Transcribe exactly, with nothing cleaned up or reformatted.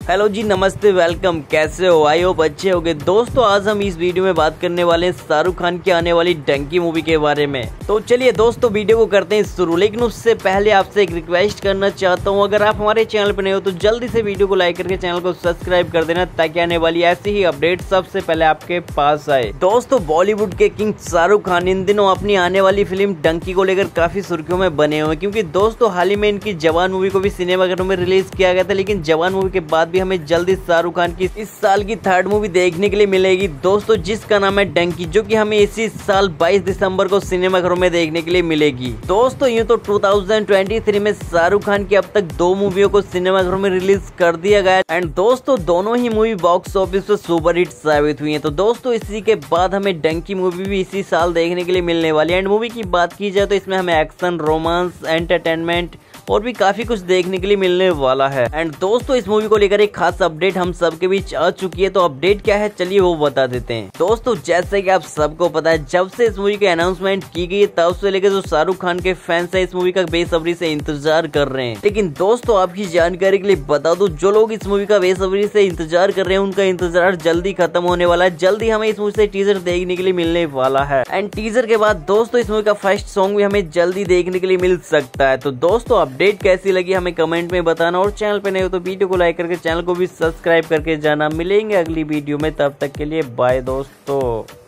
Hello जी, नमस्ते, welcome. कैसे हो? आई होप अच्छे होगे। दोस्तों आज हम इस वीडियो में बात करने वाले हैं शाहरुख खान की आने वाली डंकी मूवी के बारे में। तो चलिए दोस्तों वीडियो को करते हैं शुरू, लेकिन उससे पहले आपसे एक रिक्वेस्ट करना चाहता हूं, अगर आप हमारे चैनल पर नए हो तो जल्दी से वीडियो को लाइक करके चैनल को सब्सक्राइब कर देना, ताकि आने वाली ऐसी ही अपडेट सबसे पहले आपके पास आए। दोस्तों बॉलीवुड के किंग शाहरुख खान इन दिनों अपनी आने वाली फिल्म डंकी को लेकर काफी सुर्खियों में बने हुए, क्योंकि दोस्तों हाल ही में इनकी जवान मूवी को भी सिनेमाघरों में रिलीज किया गया था। लेकिन जवान मूवी के बाद हमें जल्दी शाहरुख खान की इस साल की थर्ड मूवी देखने के लिए मिलेगी दोस्तों, जिसका नाम है डंकी, जो कि हमें इसी साल बाईस दिसंबर को सिनेमाघरों में देखने के लिए मिलेगी। दोस्तों यूं तो दो हज़ार तेईस में शाहरुख खान की अब तक दो मूवियों को सिनेमाघरों में रिलीज कर दिया गया एंड दोस्तों दोनों ही मूवी बॉक्स ऑफिस पर सुपर हिट साबित हुई है। तो दोस्तों इसी के बाद हमें डंकी मूवी भी इसी साल देखने के लिए मिलने वाली है। एंड मूवी की बात की जाए तो इसमें हमें एक्शन, रोमांस, एंटरटेनमेंट और भी काफी कुछ देखने के लिए मिलने वाला है। एंड दोस्तों इस मूवी को लेकर एक खास अपडेट हम सबके बीच आ चुकी है। तो अपडेट क्या है चलिए वो बता देते हैं। दोस्तों जैसे कि आप सबको पता है, जब से इस मूवी की अनाउंसमेंट की गई है तब से लेकर जो शाहरुख खान के फैंस है इस मूवी का बेसब्री से इंतजार कर रहे हैं। लेकिन दोस्तों आपकी जानकारी के लिए बता दूं, जो लोग इस मूवी का बेसब्री से इंतजार कर रहे हैं उनका इंतजार जल्दी खत्म होने वाला है। जल्दी हमें इस मूवी से टीजर देखने के लिए मिलने वाला है। एंड टीजर के बाद दोस्तों इस मूवी का फर्स्ट सॉन्ग भी हमें जल्दी देखने के लिए मिल सकता है। तो दोस्तों अपडेट कैसी लगी हमें कमेंट में बताना, और चैनल पे नए हो तो वीडियो को लाइक करके चैनल को भी सब्सक्राइब करके जाना। मिलेंगे अगली वीडियो में, तब तक के लिए बाय दोस्तों।